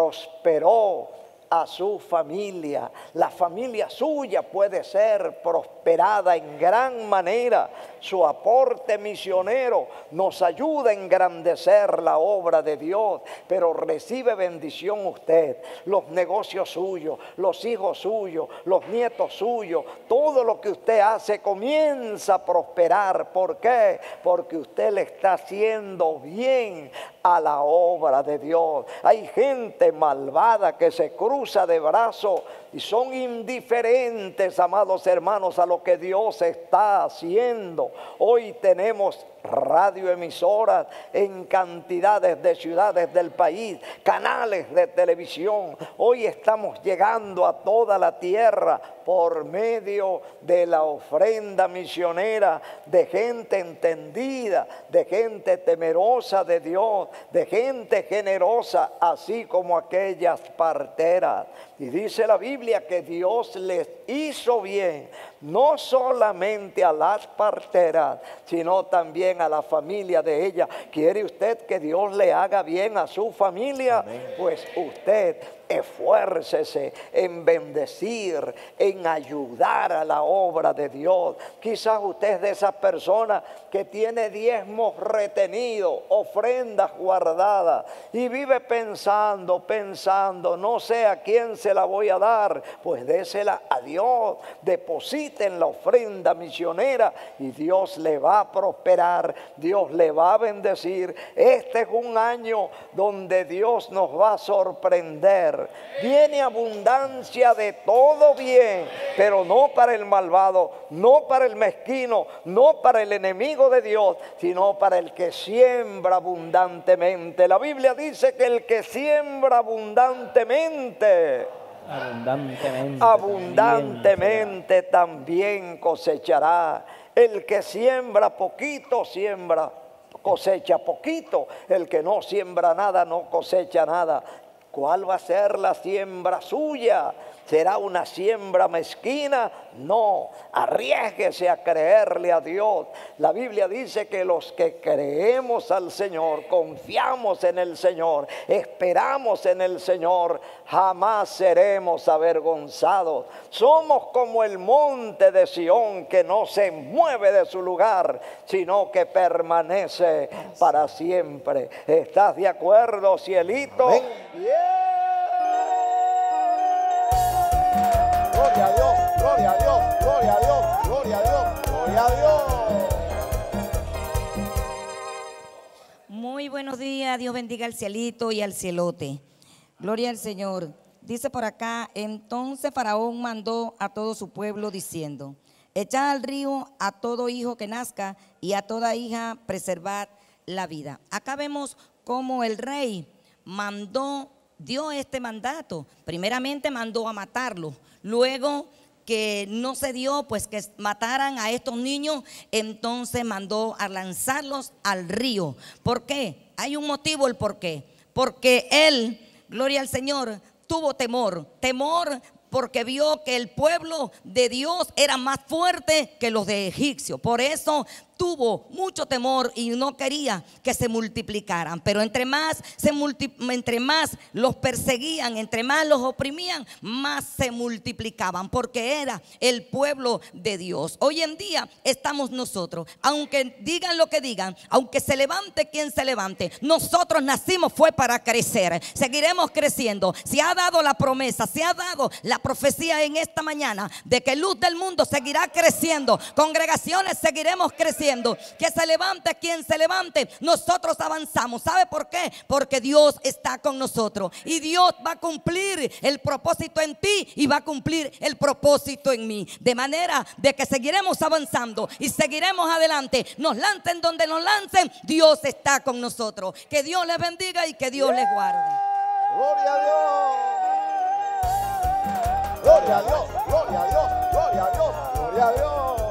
prosperó a su familia. La familia suya puede ser prosperada en gran manera. Su aporte misionero nos ayuda a engrandecer la obra de Dios, pero recibe bendición usted, los negocios suyos, los hijos suyos, los nietos suyos, todo lo que usted hace comienza a prosperar. ¿Por qué? Porque usted le está haciendo bien a la obra de Dios. Hay gente malvada que se cruza de brazos y son indiferentes, amados hermanos, a lo que Dios está haciendo. Hoy tenemos radioemisoras en cantidades de ciudades del país, canales de televisión. Hoy estamos llegando a toda la tierra por medio de la ofrenda misionera de gente entendida, de gente temerosa de Dios, de gente generosa, así como aquellas parteras. Y dice la Biblia que Dios les hizo bien, no solamente a las parteras, sino también a la familia de ella. ¿Quiere usted que Dios le haga bien a su familia? Amén. Pues usted esfuércese en bendecir, en ayudar a la obra de Dios. Quizás usted es de esas personas que tiene diezmos retenidos, ofrendas guardadas, y vive pensando, pensando, no sé a quién se la voy a dar. Pues désela a Dios, deposite depositen la ofrenda misionera y Dios le va a prosperar, Dios le va a bendecir. Este es un año donde Dios nos va a sorprender. Viene abundancia de todo bien, pero no para el malvado, no para el mezquino, no para el enemigo de Dios, sino para el que siembra abundantemente. La Biblia dice que el que siembra abundantemente, Abundantemente. abundantemente también cosechará. El que siembra poquito, siembra, cosecha poquito. El que no siembra nada, no cosecha nada. ¿Cuál va a ser la siembra suya? ¿Será una siembra mezquina? No, arriésguese a creerle a Dios. La Biblia dice que los que creemos al Señor, confiamos en el Señor, esperamos en el Señor, jamás seremos avergonzados. Somos como el monte de Sión que no se mueve de su lugar, sino que permanece para siempre. ¿Estás de acuerdo, cielito? Yeah. Gloria a Dios, gloria a Dios, gloria a Dios, gloria a Dios, gloria a Dios. Muy buenos días, Dios bendiga al cielito y al cielote. Gloria al Señor. Dice por acá, entonces Faraón mandó a todo su pueblo diciendo, echad al río a todo hijo que nazca y a toda hija preservad la vida. Acá vemos cómo el rey mandó, dio este mandato. Primeramente mandó a matarlo. Luego que no se dio, pues que mataran a estos niños, entonces mandó a lanzarlos al río. ¿Por qué? Hay un motivo el por qué. Porque él, gloria al Señor, tuvo temor. Temor porque vio que el pueblo de Dios era más fuerte que los de egipcios. Por eso tuvo mucho temor y no quería que se multiplicaran. Pero entre más, se multi, entre más los perseguían, entre más los oprimían, más se multiplicaban, porque era el pueblo de Dios. Hoy en día estamos nosotros, aunque digan lo que digan, aunque se levante quien se levante, nosotros nacimos fue para crecer. Seguiremos creciendo. Se ha dado la promesa, se ha dado la profecía en esta mañana de que Luz del Mundo seguirá creciendo, congregaciones seguiremos creciendo. Que se levante quien se levante, nosotros avanzamos. ¿Sabe por qué? Porque Dios está con nosotros y Dios va a cumplir el propósito en ti y va a cumplir el propósito en mí, de manera de que seguiremos avanzando y seguiremos adelante. Nos lancen donde nos lancen, Dios está con nosotros. Que Dios les bendiga y que Dios les guarde. Gloria a Dios, gloria a Dios, gloria a Dios, gloria a Dios, gloria a Dios.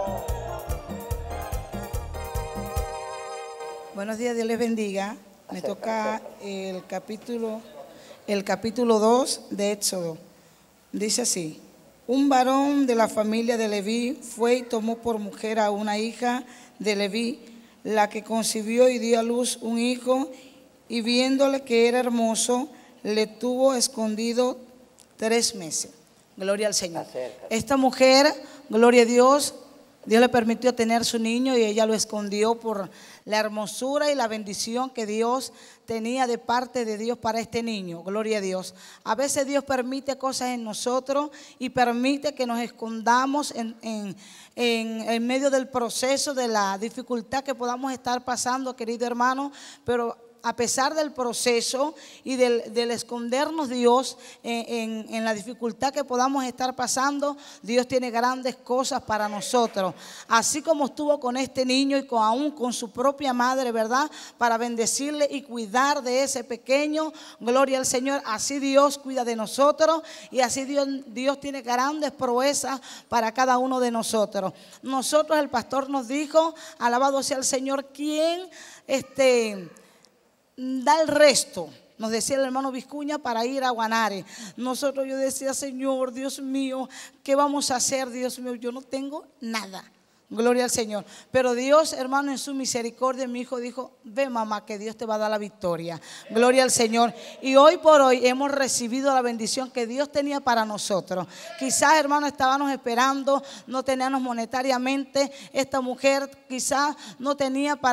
Buenos días, Dios les bendiga. Me toca el capítulo, el capítulo dos de Éxodo. Dice así: un varón de la familia de Leví fue y tomó por mujer a una hija de Leví, la que concibió y dio a luz un hijo, y viéndole que era hermoso, le tuvo escondido tres meses. Gloria al Señor. Esta mujer, gloria a Dios, Dios le permitió tener su niño y ella lo escondió por la hermosura y la bendición que Dios tenía de parte de Dios para este niño. Gloria a Dios. A veces Dios permite cosas en nosotros y permite que nos escondamos en, en, en, en medio del proceso, de la dificultad que podamos estar pasando, querido hermano, pero a pesar del proceso y del, del escondernos Dios en, en, en la dificultad que podamos estar pasando, Dios tiene grandes cosas para nosotros. Así como estuvo con este niño y con, aún con su propia madre, ¿verdad? Para bendecirle y cuidar de ese pequeño, gloria al Señor. Así Dios cuida de nosotros y así Dios, Dios tiene grandes proezas para cada uno de nosotros. Nosotros, el pastor nos dijo, alabado sea el Señor, ¿quién este... da el resto? Nos decía el hermano Vizcuña, para ir a Guanare. Nosotros, yo decía, Señor, Dios mío, ¿qué vamos a hacer? Dios mío, yo no tengo nada. Gloria al Señor. Pero Dios, hermano, en su misericordia, mi hijo dijo, ve mamá, que Dios te va a dar la victoria. Gloria al Señor. Y hoy por hoy hemos recibido la bendición que Dios tenía para nosotros. Quizás, hermano, estábamos esperando, no teníamos monetariamente. Esta mujer quizás no tenía para...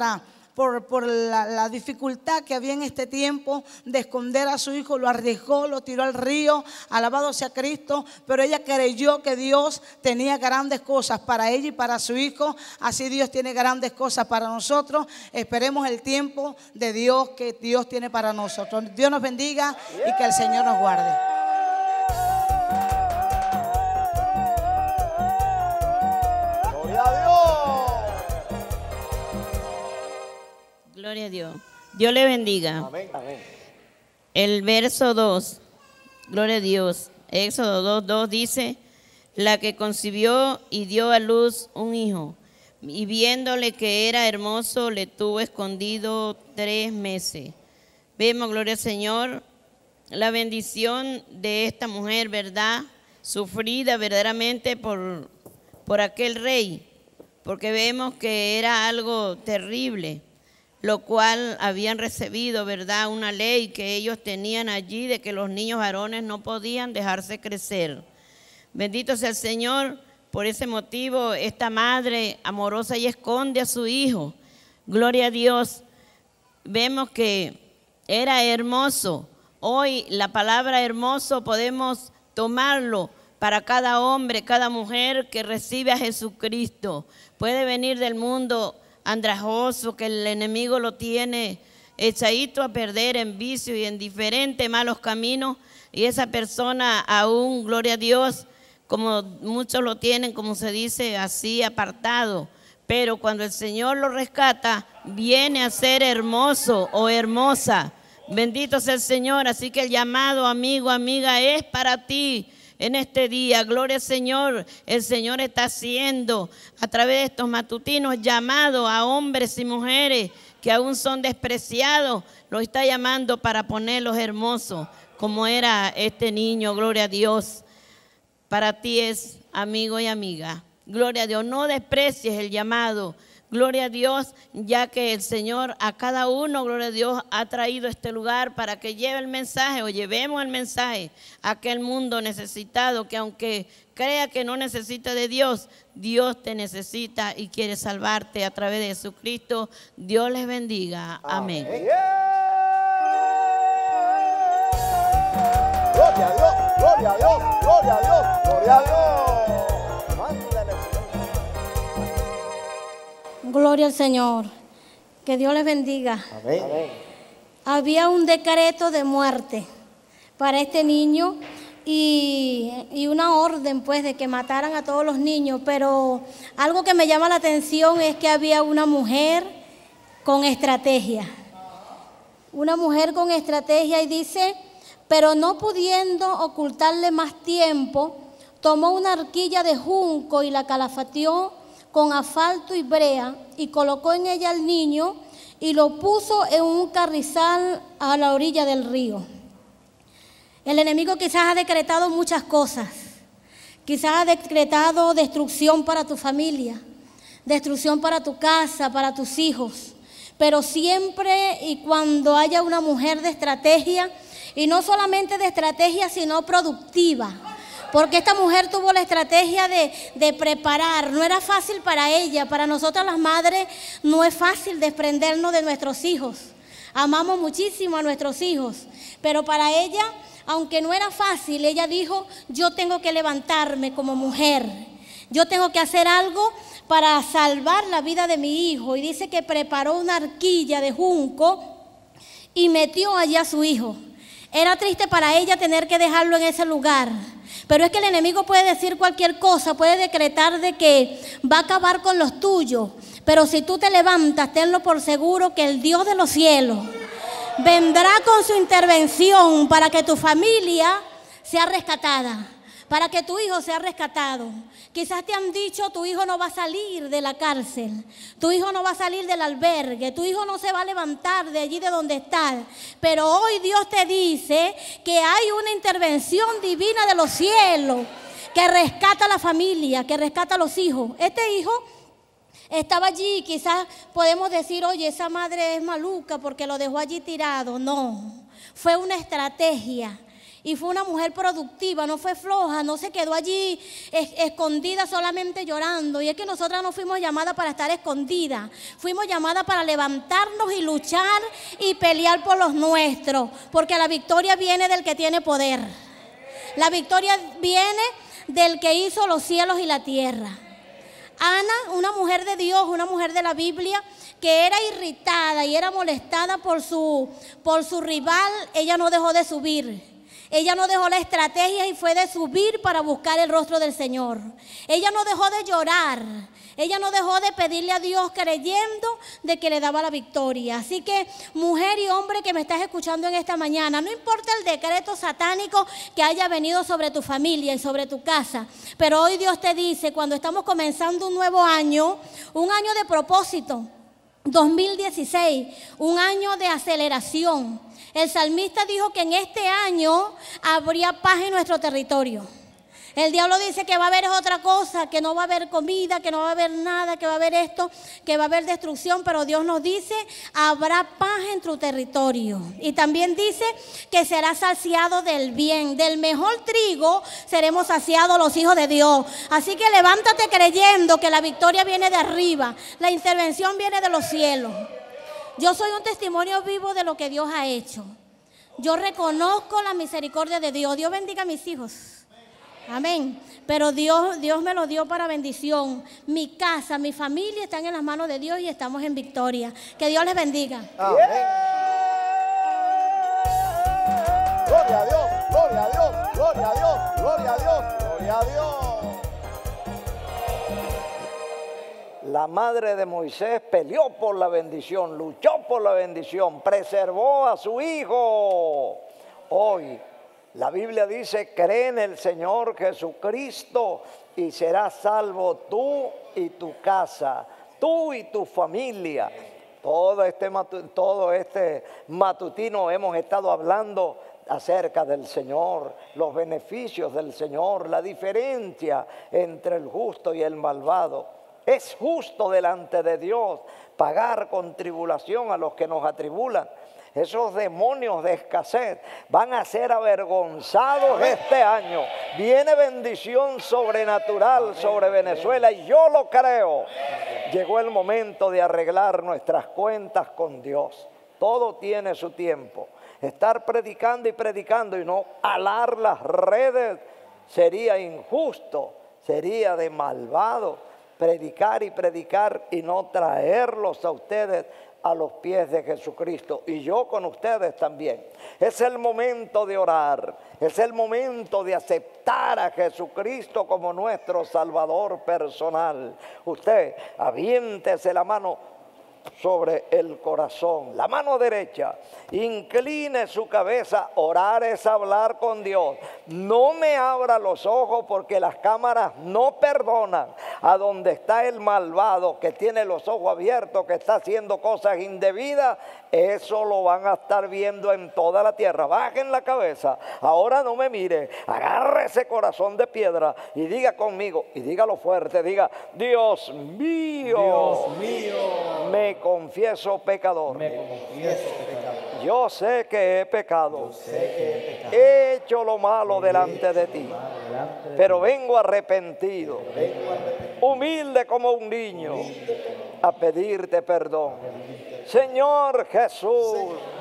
por, por la, la dificultad que había en este tiempo de esconder a su hijo, lo arriesgó, lo tiró al río, alabado sea Cristo, pero ella creyó que Dios tenía grandes cosas para ella y para su hijo. Así Dios tiene grandes cosas para nosotros. Esperemos el tiempo de Dios que Dios tiene para nosotros. Dios nos bendiga y que el Señor nos guarde. Gloria a Dios. Gloria a Dios. Dios le bendiga. Amén. Amén. El verso dos, gloria a Dios. Éxodo dos, dos dice, la que concibió y dio a luz un hijo, y viéndole que era hermoso, le tuvo escondido tres meses. Vemos, gloria al Señor, la bendición de esta mujer, ¿verdad? Sufrida verdaderamente por, por aquel rey, porque vemos que era algo terrible, lo cual habían recibido, ¿verdad? Una ley que ellos tenían allí de que los niños varones no podían dejarse crecer. Bendito sea el Señor. Por ese motivo, esta madre amorosa y esconde a su hijo. Gloria a Dios. Vemos que era hermoso. Hoy la palabra hermoso podemos tomarlo para cada hombre, cada mujer que recibe a Jesucristo. Puede venir del mundo andrajoso, que el enemigo lo tiene echadito a perder en vicio y en diferentes malos caminos. Y esa persona aún, gloria a Dios, como muchos lo tienen, como se dice, así apartado. Pero cuando el Señor lo rescata, viene a ser hermoso o hermosa. Bendito sea el Señor. Así que el llamado, amigo, amiga, es para ti en este día. Gloria al Señor. El Señor está haciendo a través de estos matutinos llamado a hombres y mujeres que aún son despreciados. Lo está llamando para ponerlos hermosos, como era este niño. Gloria a Dios. Para ti es, amigo y amiga. Gloria a Dios. No desprecies el llamado. Gloria a Dios, ya que el Señor a cada uno, gloria a Dios, ha traído este lugar para que lleve el mensaje o llevemos el mensaje a aquel mundo necesitado que aunque crea que no necesita de Dios, Dios te necesita y quiere salvarte a través de Jesucristo. Dios les bendiga. Amén. Amén. Gloria a Dios, gloria a Dios, gloria a Dios, gloria a Dios. Mándale, Gloria al Señor. Que Dios les bendiga. Amén. Amén. Había un decreto de muerte para este niño y, y una orden pues de que mataran a todos los niños, pero algo que me llama la atención es que había una mujer con estrategia. Una mujer con estrategia y dice, pero no pudiendo ocultarle más tiempo, tomó una arquilla de junco y la calafateó con asfalto y brea y colocó en ella al niño y lo puso en un carrizal a la orilla del río. El enemigo quizás ha decretado muchas cosas. Quizás ha decretado destrucción para tu familia, destrucción para tu casa, para tus hijos. Pero siempre y cuando haya una mujer de estrategia, y no solamente de estrategia, sino productiva. Porque esta mujer tuvo la estrategia de, de preparar. No era fácil para ella. Para nosotras las madres no es fácil desprendernos de nuestros hijos. Amamos muchísimo a nuestros hijos. Pero para ella, aunque no era fácil, ella dijo, yo tengo que levantarme como mujer. Yo tengo que hacer algo para salvar la vida de mi hijo. Y dice que preparó una arquilla de junco y metió allí a su hijo. Era triste para ella tener que dejarlo en ese lugar. Pero es que el enemigo puede decir cualquier cosa, puede decretar de que va a acabar con los tuyos. Pero si tú te levantas, tenlo por seguro que el Dios de los cielos vendrá con su intervención para que tu familia sea rescatada, para que tu hijo sea rescatado. Quizás te han dicho, tu hijo no va a salir de la cárcel, tu hijo no va a salir del albergue, tu hijo no se va a levantar de allí de donde está. Pero hoy Dios te dice que hay una intervención divina de los cielos que rescata a la familia, que rescata a los hijos. Este hijo estaba allí, quizás podemos decir, oye, esa madre es maluca porque lo dejó allí tirado. No, fue una estrategia. Y fue una mujer productiva, no fue floja, no se quedó allí es, escondida solamente llorando. Y es que nosotras no fuimos llamadas para estar escondidas, fuimos llamadas para levantarnos y luchar y pelear por los nuestros, porque la victoria viene del que tiene poder. La victoria viene del que hizo los cielos y la tierra. Ana, una mujer de Dios, una mujer de la Biblia, que era irritada y era molestada por su, por su rival, ella no dejó de subir. Ella no dejó la estrategia y fue de subir para buscar el rostro del Señor. Ella no dejó de llorar. Ella no dejó de pedirle a Dios creyendo de que le daba la victoria. Así que, mujer y hombre que me estás escuchando en esta mañana, no importa el decreto satánico que haya venido sobre tu familia y sobre tu casa, pero hoy Dios te dice, cuando estamos comenzando un nuevo año, un año de propósito, dos mil dieciséis, un año de aceleración. El salmista dijo que en este año habría paz en nuestro territorio. El diablo dice que va a haber otra cosa, que no va a haber comida, que no va a haber nada, que va a haber esto, que va a haber destrucción, pero Dios nos dice, habrá paz en tu territorio. Y también dice que será saciado del bien, del mejor trigo seremos saciados los hijos de Dios. Así que levántate creyendo que la victoria viene de arriba, la intervención viene de los cielos. Yo soy un testimonio vivo de lo que Dios ha hecho. Yo reconozco la misericordia de Dios. Dios bendiga a mis hijos. Amén. Pero Dios, Dios me lo dio para bendición. Mi casa, mi familia están en las manos de Dios y estamos en victoria. Que Dios les bendiga. Amén. Gloria a Dios, gloria a Dios, gloria a Dios, gloria a Dios, gloria a Dios. La madre de Moisés peleó por la bendición, luchó por la bendición, preservó a su hijo. Hoy la Biblia dice, cree en el Señor Jesucristo y serás salvo tú y tu casa, tú y tu familia. Todo este, todo este matutino hemos estado hablando acerca del Señor, los beneficios del Señor, la diferencia entre el justo y el malvado. Es justo delante de Dios pagar con tribulación a los que nos atribulan. Esos demonios de escasez van a ser avergonzados este año. Viene bendición sobrenatural sobre Venezuela y yo lo creo. Llegó el momento de arreglar nuestras cuentas con Dios. Todo tiene su tiempo. Estar predicando y predicando y no alar las redes sería injusto, sería de malvado. Predicar y predicar y no traerlos a ustedes a los pies de Jesucristo. Y yo con ustedes también. Es el momento de orar. Es el momento de aceptar a Jesucristo como nuestro Salvador personal. Usted aviéntese la mano sobre el corazón, la mano derecha, incline su cabeza. Orar es hablar con Dios. No me abra los ojos porque las cámaras no perdonan. A donde está el malvado que tiene los ojos abiertos, que está haciendo cosas indebidas, eso lo van a estar viendo en toda la tierra. Bajen la cabeza, ahora no me mire, agarre ese corazón de piedra y diga conmigo, y dígalo fuerte, diga, Dios mío, Dios mío, me confieso pecador. me confieso pecador. Yo sé que he pecado. Yo sé que he pecado. He hecho lo malo delante de ti, Delante de pero vengo arrepentido, humilde como un niño, a pedirte perdón. Señor Jesús,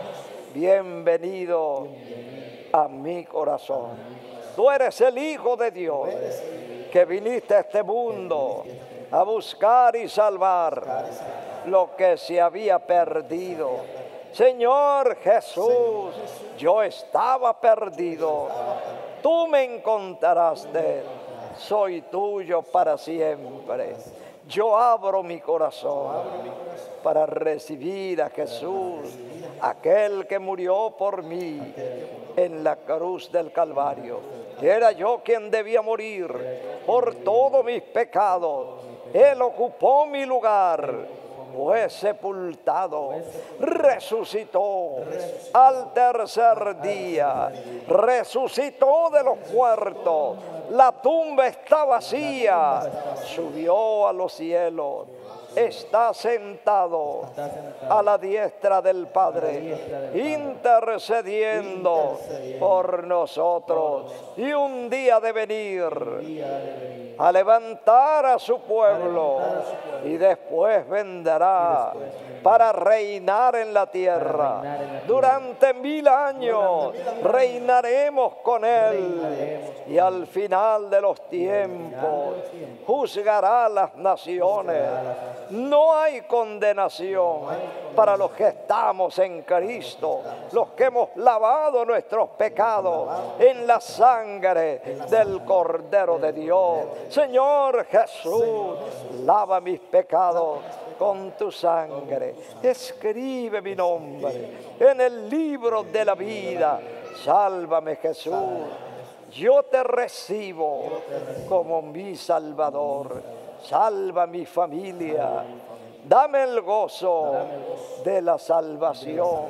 bienvenido a mi corazón. Tú eres el Hijo de Dios que viniste a este mundo a buscar y salvar lo que se había perdido. Señor Jesús, yo estaba perdido. Tú me encontraste. Soy tuyo para siempre. Yo abro mi corazón para recibir a Jesús, aquel que murió por mí en la cruz del Calvario. Era yo quien debía morir por todos mis pecados. Él ocupó mi lugar, fue sepultado, resucitó al tercer día, resucitó de los muertos. La tumba está vacía, subió a los cielos. está sentado a la diestra del Padre, intercediendo por nosotros. Y un día de venir a levantar a su pueblo y después vendrá para reinar en la tierra. Durante mil años reinaremos con Él y al final de los tiempos juzgará las naciones. No hay condenación para los que estamos en Cristo, los que hemos lavado nuestros pecados en la sangre del Cordero de Dios. Señor Jesús, lava mis pecados con tu sangre. Escribe mi nombre en el libro de la vida. Sálvame, Jesús. Yo te recibo como mi Salvador. Salva mi familia. Dame el gozo de la salvación.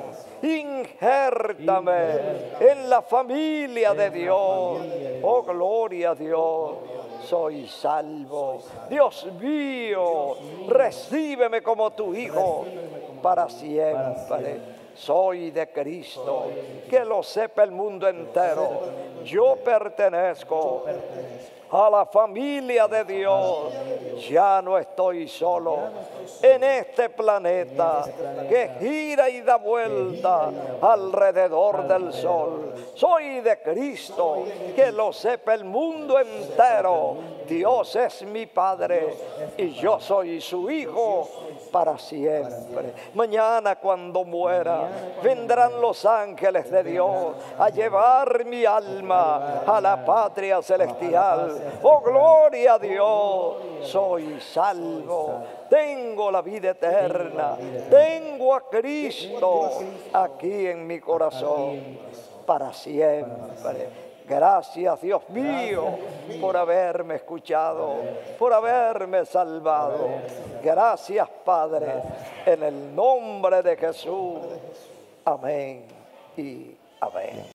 Injértame en la familia de Dios. Oh, gloria a Dios. Soy salvo. Dios mío, recíbeme como tu hijo para siempre. Soy de Cristo, que lo sepa el mundo entero. Yo pertenezco a la familia de Dios. Ya no estoy solo en este planeta que gira y da vuelta alrededor del sol. Soy de Cristo, que lo sepa el mundo entero. Dios es mi Padre y yo soy su hijo para siempre. Mañana, cuando muera, vendrán los ángeles de Dios a llevar mi alma a la patria celestial. Oh, gloria a Dios. Soy salvo. Tengo la vida eterna. Tengo a Cristo aquí en mi corazón para siempre. Gracias, Dios mío, por haberme escuchado, por haberme salvado. Gracias, Padre, en el nombre de Jesús. Amén y amén.